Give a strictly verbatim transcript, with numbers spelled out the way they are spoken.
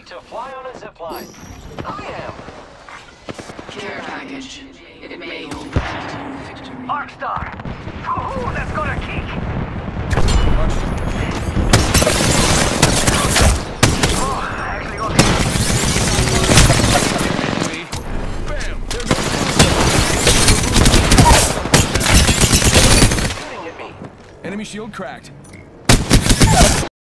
to fly on a zipline. I am. Care package. It may hold the key to victory. Arcstar! Woohoo, let's go to Geek! Oh, I actually got Bam! There goes shooting at me. enemy shield cracked.